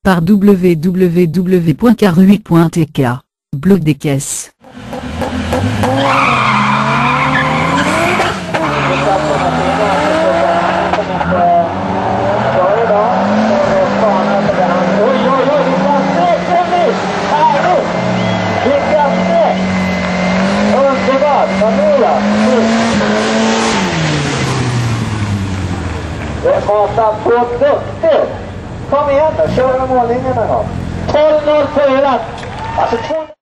par www.car8.tk, bloc des caisses. Det matar på duktigt. Kom igen då, kör de mållinjerna då. 12.04. Alltså 2